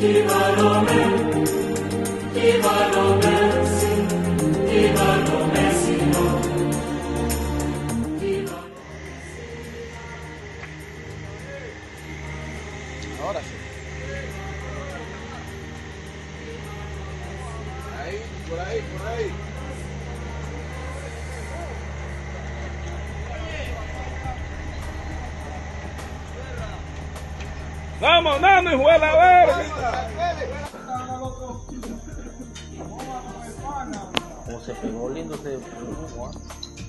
Ahora sí. Ahí, por ahí, por ahí. Vamos, Nano, hijo de la verga. Como se pegó lindo ese dibujo, ¿eh?